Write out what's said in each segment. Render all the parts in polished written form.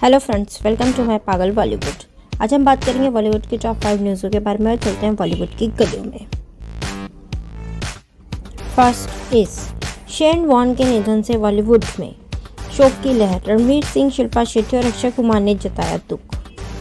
Hello friends, welcome to my Pagal Bollywood. आज हम बात करेंगे बॉलीवुड की टॉप 5 न्यूज़ों के बारे में और चलते हैं बॉलीवुड की गलियों में। फर्स्ट इज शेन वॉर्न के निधन से बॉलीवुड में शोक की लहर। रणवीर सिंह, शिल्पा शेट्टी और अक्षय कुमार ने जताया दुख।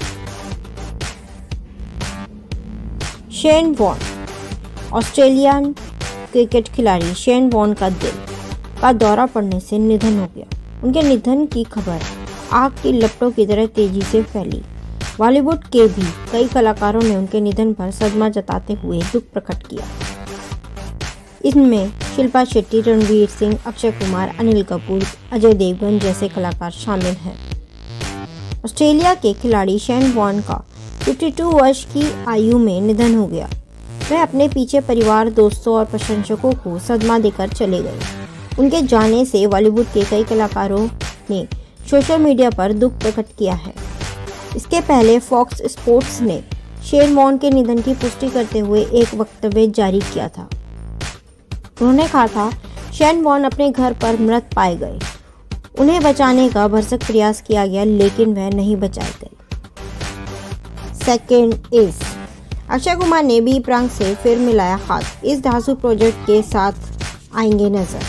शेन वॉर्न ऑस्ट्रेलियन क्रिकेट खिलाड़ी शेन वॉर्न का दिल का दौरा पड़ने से निधन हो गया। उनके निधन की खबर आग की लपटों की तरह तेजी से फैली। बॉलीवुड के भी कई कलाकारों ने उनके निधन पर सदमा जताते हुए दुख प्रकट किया। इनमें शिल्पा शेट्टी, रणवीर सिंह, अक्षय कुमार, अनिल कपूर, अजय देवगन जैसे कलाकार शामिल हैं। ऑस्ट्रेलिया के खिलाड़ी शेन वॉर्न का 52 वर्ष की आयु में निधन हो गया। वह अपने पीछे परिवार, दोस्तों और प्रशंसकों को सदमा देकर चले गए। उनके जाने से बॉलीवुड के कई कलाकारों ने सोशल मीडिया पर दुख प्रकट किया है। इसके पहले फॉक्स स्पोर्ट्स ने शेन वॉर्न के निधन की पुष्टि करते हुए एक वक्तव्य जारी किया था। उन्होंने कहा था, शेन वॉर्न अपने घर पर मृत पाए गए। उन्हें बचाने का भरसक प्रयास किया गया, लेकिन वह नहीं बचाए गए। सेकेंड इज अक्षय कुमार ने बी प्राक से फिर मिलाया हाथ। इस धांसू प्रोजेक्ट के साथ आएंगे नजर।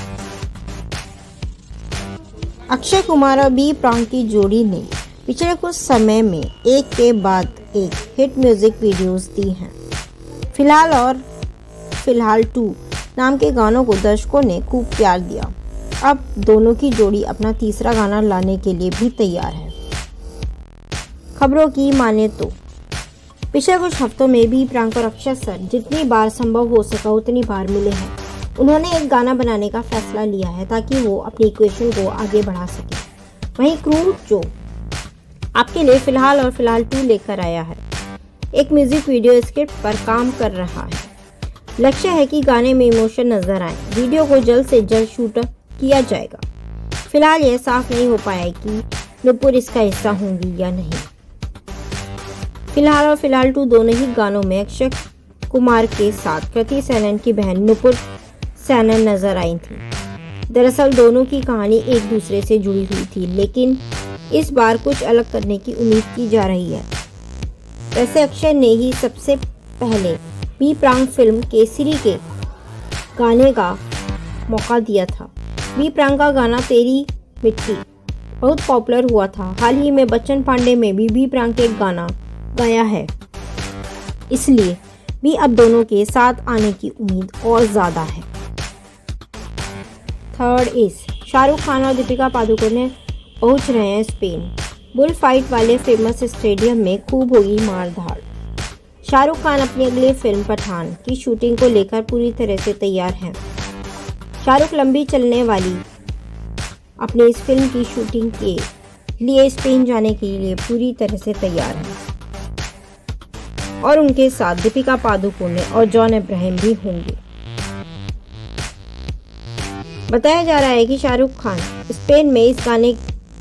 अक्षय कुमार और बी प्राक की जोड़ी ने पिछले कुछ समय में एक के बाद एक हिट म्यूजिक वीडियोस दी हैं। फिलहाल और फिलहाल 2 नाम के गानों को दर्शकों ने खूब प्यार दिया। अब दोनों की जोड़ी अपना तीसरा गाना लाने के लिए भी तैयार है। खबरों की माने तो पिछले कुछ हफ्तों में बी प्राक और अक्षय सर जितनी बार संभव हो सका उतनी बार मिले हैं। उन्होंने एक गाना बनाने का फैसला लिया है ताकि वो अपनी इक्वेशन को आगे बढ़ा सके। वहीं क्रू जो आपके लिए फिलहाल और फिलहाल 2 लेकर आया है, एक म्यूजिक वीडियो स्क्रिप्ट पर काम कर रहा है। लक्ष्य है कि गाने में इमोशन नजर आए। वीडियो को जल्द से जल्द शूट किया जाएगा। फिलहाल यह साफ नहीं हो पाया है कि नुपुर इसका हिस्सा होंगी या नहीं। फिलहाल और फिलहाल 2 दोनों ही गानों में अक्षय कुमार के साथ कृति सेनन की बहन नुपुर सेनन नजर आई थी। दरअसल दोनों की कहानी एक दूसरे से जुड़ी हुई थी, लेकिन इस बार कुछ अलग करने की उम्मीद की जा रही है। वैसे अक्षय ने ही सबसे पहले बी प्राक फिल्म केसरी के गाने का मौका दिया था। बी प्राक का गाना तेरी मिट्टी बहुत पॉपुलर हुआ था। हाल ही में बच्चन पांडे में भी बी प्राक एक गाना गाया है, इसलिए भी अब दोनों के साथ आने की उम्मीद और ज्यादा है। थर्ड इज शाहरुख खान और दीपिका पादुकोण पहुंच रहे हैं स्पेन। बुल फाइट वाले फेमस स्टेडियम में खूब होगी मारधाड़। शाहरुख खान अपनी अगली फिल्म पठान की शूटिंग को लेकर पूरी तरह से तैयार हैं। शाहरुख लंबी चलने वाली अपनी इस फिल्म की शूटिंग के लिए स्पेन जाने के लिए पूरी तरह से तैयार हैं और उनके साथ दीपिका पादुकोण और जॉन अब्राहम भी होंगे। बताया जा रहा है कि शाहरुख खान स्पेन में इस गाने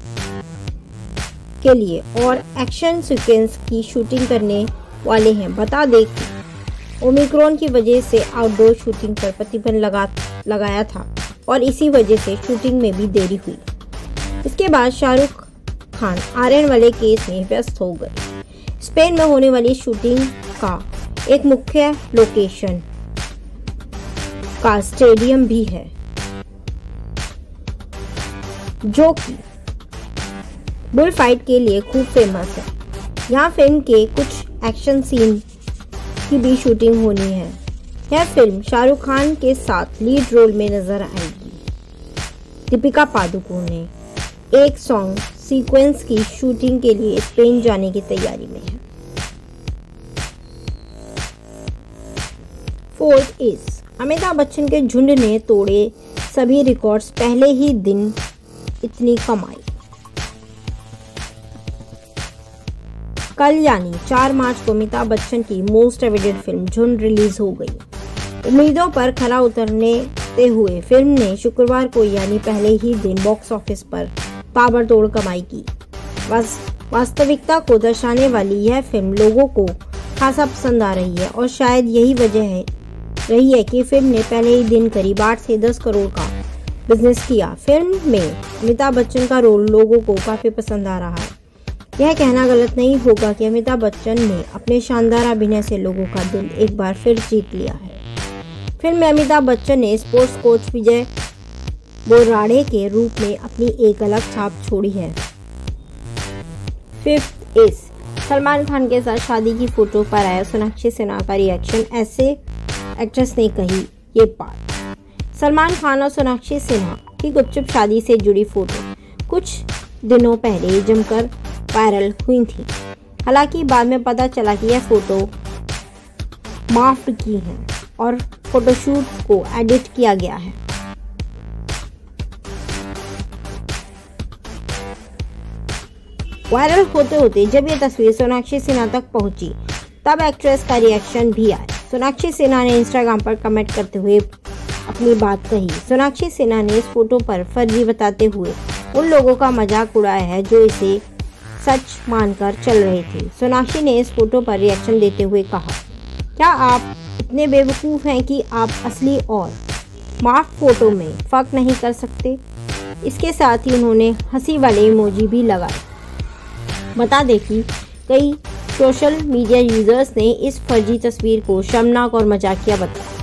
के लिए और एक्शन सीक्वेंस की शूटिंग करने वाले हैं। बता दें कि ओमिक्रॉन की वजह से आउटडोर शूटिंग पर प्रतिबंध लगाया था और इसी वजह से शूटिंग में भी देरी हुई। इसके बाद शाहरुख खान आर्यन वाले केस में व्यस्त हो गए। स्पेन में होने वाली शूटिंग का एक मुख्य लोकेशन का स्टेडियम भी है, जो कि बुल फाइट के लिए खूब फेमस है। यहाँ फिल्म के कुछ एक्शन सीन की भी शूटिंग होनी है। यह फिल्म शाहरुख खान के साथ लीड रोल में नजर आएगी। दीपिका पादुकोण ने एक सॉन्ग सीक्वेंस की शूटिंग के लिए स्पेन जाने की तैयारी में है। फोर्थ इज अमिताभ बच्चन के झुंड ने तोड़े सभी रिकॉर्ड्स। पहले ही दिन इतनी कमाई। कल यानी 4 मार्च को अमिताभ बच्चन की most awaited film Jhund release हो गई। उम्मीदों पर खरा उतरने हुए फिल्म ने शुक्रवार को यानी पहले ही दिन बॉक्स ऑफिस पर ताबड़तोड़ कमाई की। वास्तविकता को दर्शाने वाली यह फिल्म लोगों को खासा पसंद आ रही है और शायद यही वजह रही है कि फिल्म ने पहले ही दिन करीब 8 से 10 करोड़ का बिजनेस किया। फिल्म में अमिताभ बच्चन का रोल लोगों को काफी पसंद आ रहा है। यह कहना गलत नहीं होगा कि अमिताभ बच्चन ने अपने शानदार अभिनय से लोगों का दिल एक बार फिर जीत लिया है। फिल्म में अमिताभ बच्चन ने स्पोर्ट्स कोच विजय बोराड़े के रूप में अपनी एक अलग छाप छोड़ी है। 5th इज सलमान खान के साथ शादी की फोटो पर आया सोनाक्षी सिन्हा का रिएक्शन। ऐसे एक्ट्रेस ने कही ये बात। सलमान खान और सोनाक्षी सिन्हा की गुपचुप शादी से जुड़ी फोटो कुछ दिनों पहले जमकर वायरल हुई थी। हालांकि बाद में पता चला कि यह फोटो माफ की है और फोटोशूट को एडिट किया गया है। वायरल होते होते जब ये तस्वीर सोनाक्षी सिन्हा तक पहुंची तब एक्ट्रेस का रिएक्शन भी आया। सोनाक्षी सिन्हा ने इंस्टाग्राम पर कमेंट करते हुए अपनी बात कही। सोनाक्षी सिन्हा ने इस फोटो पर फर्जी बताते हुए उन लोगों का मजाक उड़ाया है जो इसे सच मानकर चल रहे थे। सोनाक्षी ने इस फोटो पर रिएक्शन देते हुए कहा, क्या आप इतने बेवकूफ़ हैं कि आप असली और माफ फोटो में फ़र्क नहीं कर सकते? इसके साथ ही उन्होंने हंसी वाले इमोजी भी लगाए। बता दें कि कई सोशल मीडिया यूजर्स ने इस फर्जी तस्वीर को शर्मनाक और मजाकिया बताया।